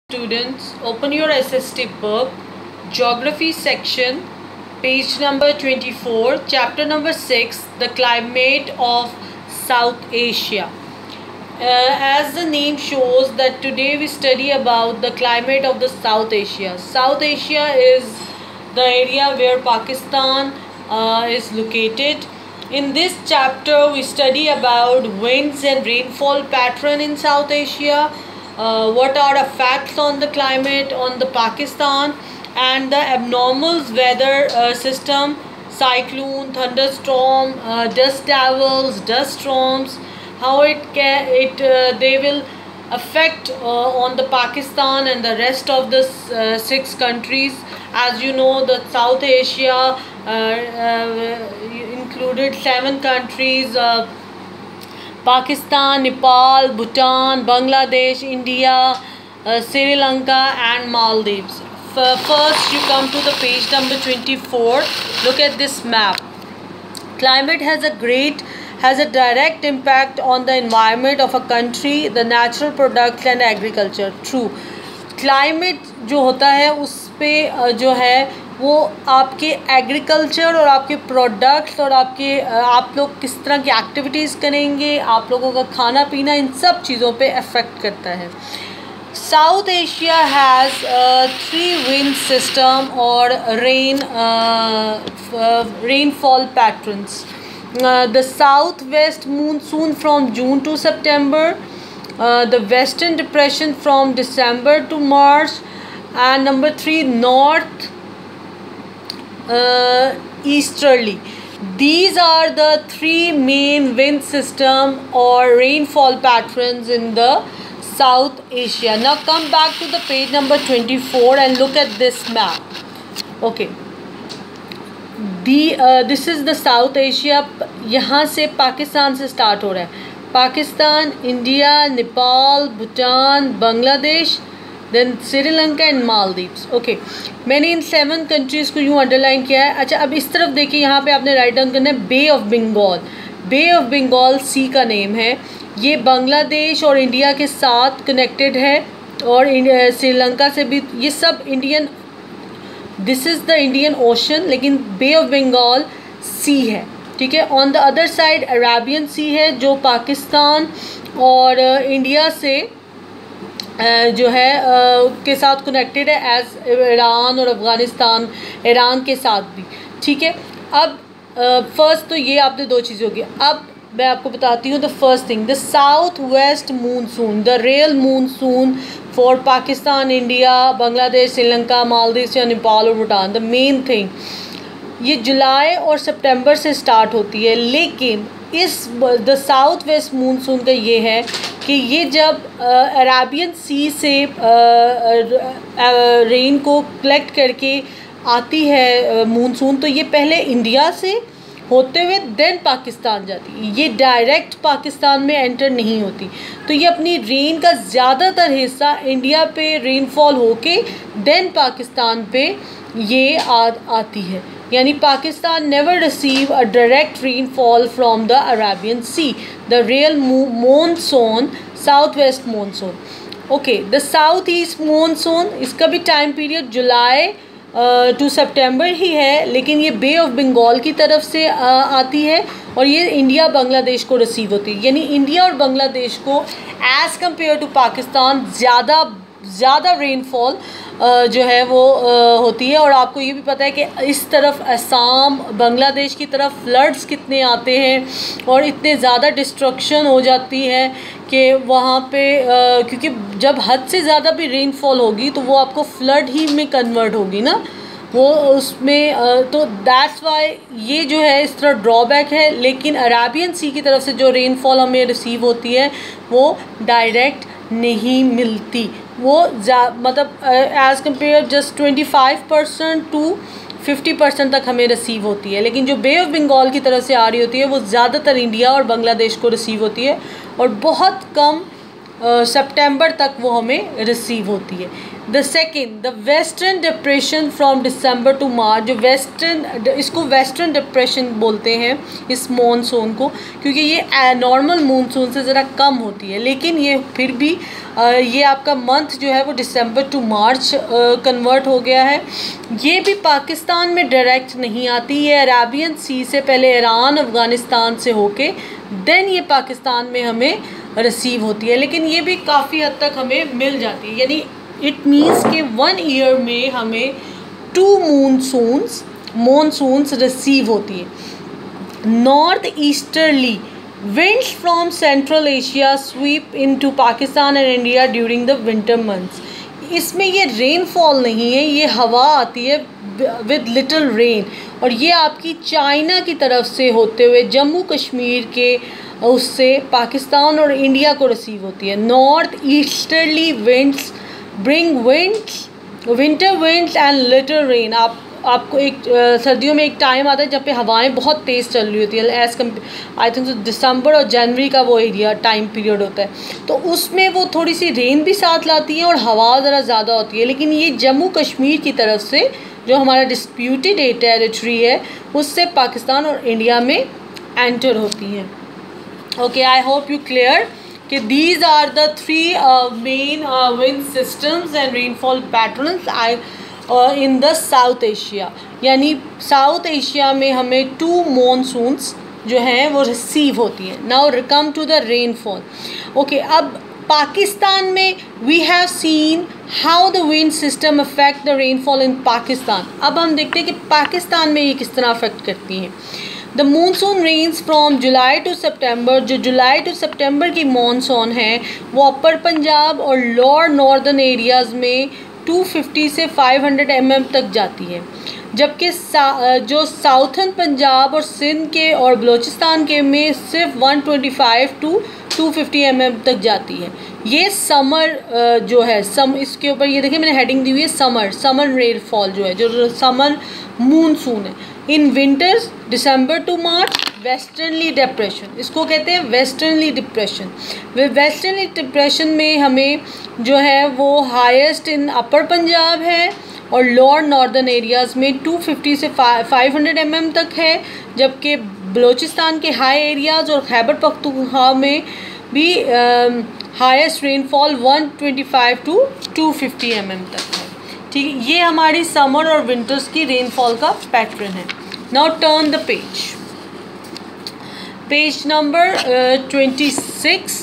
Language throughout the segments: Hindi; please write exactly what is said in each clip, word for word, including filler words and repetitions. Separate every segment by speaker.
Speaker 1: Students, open your S S T book, Geography section, page number twenty-four, chapter number six, the climate of South Asia. Uh, as the name shows that today we study about the climate of the South Asia. South Asia is the area where Pakistan uh, is located. In this chapter we study about winds and rainfall pattern in South Asia. Uh, what are the facts on the climate on the Pakistan and the abnormal weather uh, system, cyclone, thunderstorm, uh, dust devils, dust storms, how it can it uh, they will affect uh, on the Pakistan and the rest of the uh, six countries. As you know, the South Asia uh, uh, included seven countries. Uh, Pakistan, Nepal, Bhutan, Bangladesh, India, uh, Sri Lanka and Maldives. First you come to the page number twenty-four. Look at this map. Climate has a great has a direct impact on the environment of a country, the natural products and agriculture. True. Climate जो होता है उस पे जो है वो आपके एग्रीकल्चर और आपके प्रोडक्ट्स और आपके आप लोग किस तरह की एक्टिविटीज़ करेंगे, आप लोगों का खाना पीना, इन सब चीज़ों पे अफेक्ट करता है. South Asia has three wind system और rain rainfall patterns. The south west monsoon from June to September, the western depression from December to March, and number three, north uh, easterly. These are the three main wind system or rainfall patterns in the South Asia. Now come back to the page number twenty-four and look at this map. Okay, the uh, this is the South Asia. यहाँ से पाकिस्तान से स्टार्ट हो रहा है. Pakistan, India, Nepal, Bhutan, Bangladesh, then Sri Lanka and Maldives. Okay, मैंने इन सेवन कंट्रीज़ को यूँ अंडरलाइन किया है. अच्छा, अब इस तरफ देखिए, यहाँ पे आपने राइट डाउन करना है bay of Bengal. Bay of Bengal sea का नेम है. ये बांग्लादेश और इंडिया के साथ कनेक्टेड है और श्रीलंका से भी. ये सब Indian, this is the Indian ocean, लेकिन बे ऑफ बंगाल सी है. ठीक है. On the other side Arabian sea है जो पाकिस्तान और इंडिया से जो है के साथ कनेक्टेड है, एज ईरान और अफ़गानिस्तान, ईरान के साथ भी. ठीक है. अब फर्स्ट तो ये आपने दो चीज़ें होगी. अब मैं आपको बताती हूँ the first thing, the south west monsoon, the real monsoon for Pakistan, India, Bangladesh, Sri Lanka, Maldives या नेपाल और भूटान. द मेन थिंग, ये जुलाई और सितंबर से स्टार्ट होती है, लेकिन इस द साउथ वेस्ट मानसून का ये है कि ये जब अरेबियन सी से रेन को कलेक्ट करके आती है मानसून, तो ये पहले इंडिया से होते हुए देन पाकिस्तान जाती है. ये डायरेक्ट पाकिस्तान में एंटर नहीं होती. तो ये अपनी रेन का ज़्यादातर हिस्सा इंडिया पे रेनफॉल होके देन पाकिस्तान पे ये आ, आती है. यानी Pakistan never receive a direct rainfall from the Arabian sea. The real monsoon south west monsoon. Okay, the south east monsoon, इसका भी time period July to September ही है, लेकिन ये बे ऑफ बंगाल की तरफ से uh, आती है और ये इंडिया बांग्लादेश को रिसीव होती है. यानी इंडिया और बांग्लादेश को एज़ कम्पेयर टू पाकिस्तान ज़्यादा ज़्यादा रेनफॉल Uh, जो है वो uh, होती है. और आपको ये भी पता है कि इस तरफ असम, बांग्लादेश की तरफ फ्लड्स कितने आते हैं और इतने ज़्यादा डिस्ट्रक्शन हो जाती है कि वहाँ पे uh, क्योंकि जब हद से ज़्यादा भी रेनफॉल होगी तो वो आपको फ्लड ही में कन्वर्ट होगी ना वो उसमें. uh, तो दैट्स वाई ये जो है इस तरह ड्रॉबैक है. लेकिन अरेबियन सी की तरफ से जो रेनफॉल हमें रिसीव होती है वो डायरेक्ट नहीं मिलती. वो मतलब as compare just twenty five percent to fifty percent तक हमें रिसीव होती है. लेकिन जो बे ऑफ बंगाल की तरफ से आ रही होती है वो ज़्यादातर इंडिया और बांग्लादेश को रिसीव होती है और बहुत कम सितंबर तक वो हमें रिसीव होती है। The second, the western depression from December to March, जो वेस्टर्न, इसको वेस्टर्न डिप्रेशन बोलते हैं इस मानसून को, क्योंकि ये नॉर्मल मानसून से ज़रा कम होती है, लेकिन ये फिर भी ये आपका मंथ जो है वो दिसंबर टू मार्च कन्वर्ट हो गया है। ये भी पाकिस्तान में डायरेक्ट नहीं आती, ये अरेबियन सी से पहले ईरान अफ़गानिस्तान से होके देन ये पाकिस्तान में हमें रिसीव होती है, लेकिन ये भी काफ़ी हद तक हमें मिल जाती है। यानी इट मीन्स कि वन ईयर में हमें टू मानसून्स मानसून्स रिसीव होती है। North easterly winds from Central Asia sweep into Pakistan and India during the winter months. इसमें ये रेनफॉल नहीं है, ये हवा आती है विद लिटिल रेन, और ये आपकी चाइना की तरफ से होते हुए जम्मू कश्मीर के उससे पाकिस्तान और इंडिया को रिसीव होती है। North easterly winds bring winds winter winds and little rain. आप आपको एक uh, सर्दियों में एक टाइम आता है जब पे हवाएं बहुत तेज़ चल रही होती है, एज़ कम आई थिंक दिसंबर और जनवरी का वो एरिया टाइम पीरियड होता है, तो उसमें वो थोड़ी सी रेन भी साथ लाती है और हवा ज़रा ज़्यादा होती है। लेकिन ये जम्मू कश्मीर की तरफ से जो हमारा डिस्प्यूटेड टेरिटरी है उससे पाकिस्तान और इंडिया में एंटर होती हैं। Okay, I hope you clear कि these are the three main wind systems and rainfall patterns I in the South Asia. यानी साउथ एशिया में हमें टू मानसून्स जो हैं वो रिसीव होती हैं। Now come to the rainfall. Okay, अब पाकिस्तान में we have seen how the wind system affect the rainfall in Pakistan. अब हम देखते हैं कि पाकिस्तान में ये किस तरह अफेक्ट करती हैं। The monsoon rains from July to September, जो जुलाई टू सितंबर की मानसून है वो अपर पंजाब और लोअर नॉर्दर्न एरियाज़ में टू फिफ्टी से फाइव हंड्रेड एम एम तक जाती है, जबकि सा, जो साउथर्न पंजाब और सिंध के और बलूचिस्तान के में सिर्फ one twenty five to two fifty M M तक जाती है। ये समर जो है सम इसके ऊपर ये देखिए मैंने हेडिंग दी हुई है समर समर रेनफॉल जो है जो समर मानसून है। In winters December to March westernly depression, इसको कहते हैं वेस्टर्नली डिप्रेशन। वेस्टर्नली डिप्रेशन में हमें जो है वो हाईएस्ट इन अपर पंजाब है और लोअर नॉर्दर्न एरियाज़ में टू फिफ्टी से फाइव हंड्रेड एम एम तक है, जबकि बलूचिस्तान के हाई एरियाज़ और खैबर पख्तूनख्वा में भी highest rainfall one twenty five to two fifty M M तक है। ठीक है, ये हमारी समर और विंटर्स की रेनफॉल का पैटर्न है। Now turn the page, page number twenty six.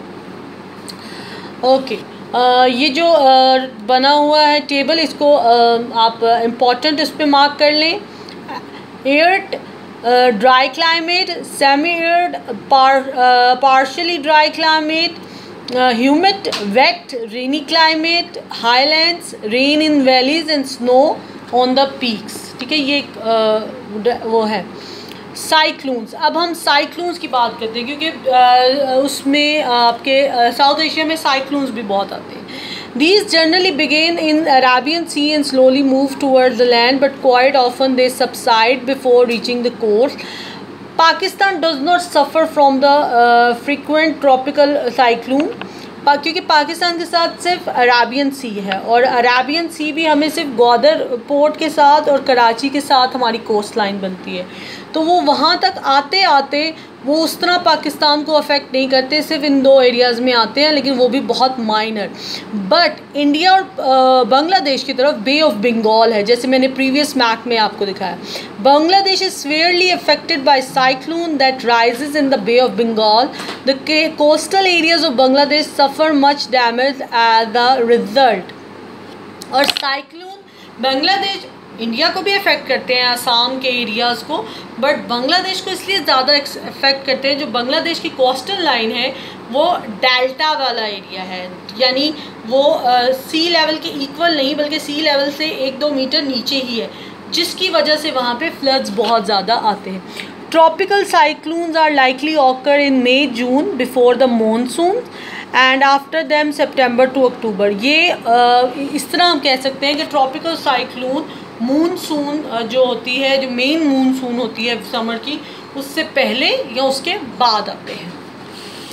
Speaker 1: Okay, ये जो uh, बना हुआ है टेबल, इसको uh, आप इम्पोर्टेंट इस पे मार्क कर लें। Arid dry climate, semi arid partially dry climate, humid wet rainy climate, highlands, rain in valleys and snow on the peaks. ठीक है, ये uh, वो है साइक्लोन्स। अब हम साइक्लोन्स की बात करते हैं क्योंकि उसमें आपके साउथ एशिया में साइक्लोन्स भी बहुत आते हैं। These generally begin in Arabian Sea and slowly move towards the land, but quite often they subside before reaching the coast. Pakistan does not suffer from the uh, frequent tropical cyclone, क्योंकि पाकिस्तान के साथ सिर्फ अराबियन सी है और अराबियन सी भी हमें सिर्फ ग्वादर पोर्ट के साथ और कराची के साथ हमारी कोस्ट लाइन बनती है, तो वो वहाँ तक आते आते वो उस तरह पाकिस्तान को अफेक्ट नहीं करते, सिर्फ इन दो एरियाज़ में आते हैं, लेकिन वो भी बहुत माइनर। बट इंडिया और बांग्लादेश की तरफ बे ऑफ बंगाल है, जैसे मैंने प्रीवियस मैप में आपको दिखाया। Bangladesh is severely affected by cyclone that rises in the Bay of Bengal. The coastal areas of Bangladesh suffer much damage as the result. और साइक्लोन बांग्लादेश इंडिया को भी अफेक्ट करते हैं, आसाम के एरियाज़ को, बट बांग्लादेश को इसलिए ज़्यादा अफेक्ट करते हैं जो बांग्लादेश की कोस्टल लाइन है वो डेल्टा वाला एरिया है, यानी वो सी लेवल के इक्वल नहीं बल्कि सी लेवल से एक दो मीटर नीचे ही है, जिसकी वजह से वहाँ पे फ्लड्स बहुत ज़्यादा आते हैं। Tropical cyclones are likely occur in May June before the monsoon and after them September to October. ये uh, इस तरह हम कह सकते हैं कि ट्रॉपिकल साइक्लोन मानसून जो होती है, जो मेन मानसून होती है समर की, उससे पहले या उसके बाद आते हैं।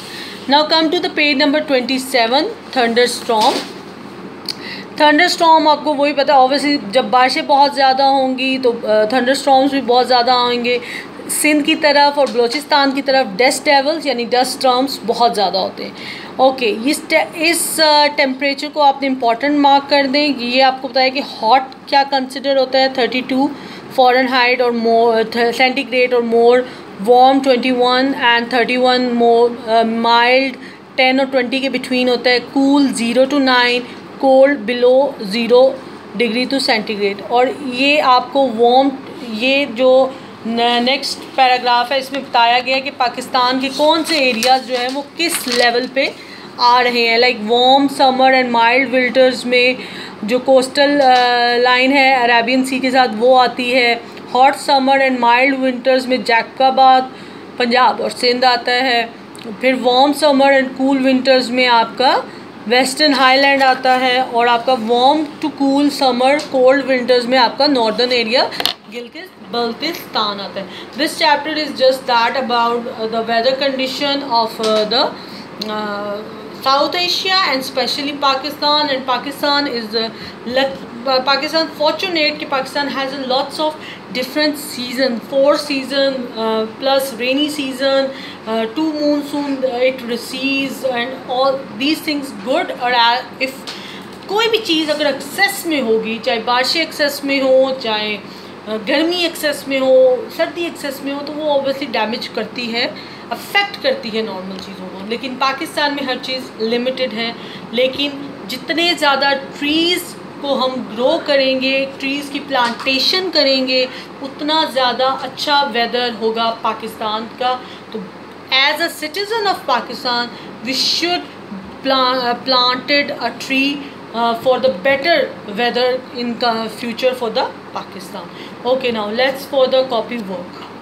Speaker 1: Now come to the page number twenty seven, thunder storm. Thunder storm आपको वही पता है, ऑब्वियसली जब बारिशें बहुत ज़्यादा होंगी तो थंडर स्टॉर्म्स भी बहुत ज़्यादा आएंगे। सिंध की तरफ और बलूचिस्तान की तरफ डस्ट डेवल्स यानी डस्ट स्टॉर्म्स बहुत ज़्यादा होते हैं। ओके okay, इस इस टेम्परेचर को आपने इम्पॉर्टेंट मार्क कर दें। ये आपको बताया कि हॉट क्या कंसिडर होता है, थर्टी टू फ़ारेनहाइट और मोर सेंटीग्रेड और more, warm twenty one and thirty one more, mild ten और ट्वेंटी के बिटवीन होता है, cool zero to nine, cold below zero degree to centigrade. और ये आपको वार्म, ये जो नेक्स्ट पैराग्राफ है इसमें बताया गया है कि पाकिस्तान के कौन से एरियाज़ जो हैं वो किस लेवल पे आ रहे हैं। Like warm summer and mild winters में जो कोस्टल लाइन है अरेबियन सी के साथ वो आती है। Hot summer and mild winters में जैकबाबाद, पंजाब और सिंध आता है। फिर warm summer and cool winters में आपका वेस्टर्न हाईलैंड आता है। और आपका warm to cool summer cold winters में आपका नॉर्दर्न एरिया गिलगित बल्तिस्तान आता है। This chapter is just that about the weather condition of the South Asia and especially Pakistan. And Pakistan is uh, uh, Pakistan fortunate कि Pakistan has a lots of different season, four season uh, plus rainy season, uh, two monsoon uh, it receives and all these things good. और if कोई भी चीज़ अगर एक्सेस में होगी, चाहे बारिशें एक्सेस में हो, चाहे गर्मी एक्सेस में हो, सर्दी एक्सेस में हो, तो वो ऑब्वियसली डैमेज करती है, अफेक्ट करती है नॉर्मल चीज़ों को। लेकिन पाकिस्तान में हर चीज़ लिमिटेड है। लेकिन जितने ज़्यादा ट्रीज़ को हम ग्रो करेंगे, ट्रीज़ की प्लांटेशन करेंगे, उतना ज़्यादा अच्छा वेदर होगा पाकिस्तान का। तो as a citizen of Pakistan we should planted a tree uh, for the better weather in future for the Pakistan. Okay, now let's for the copy work.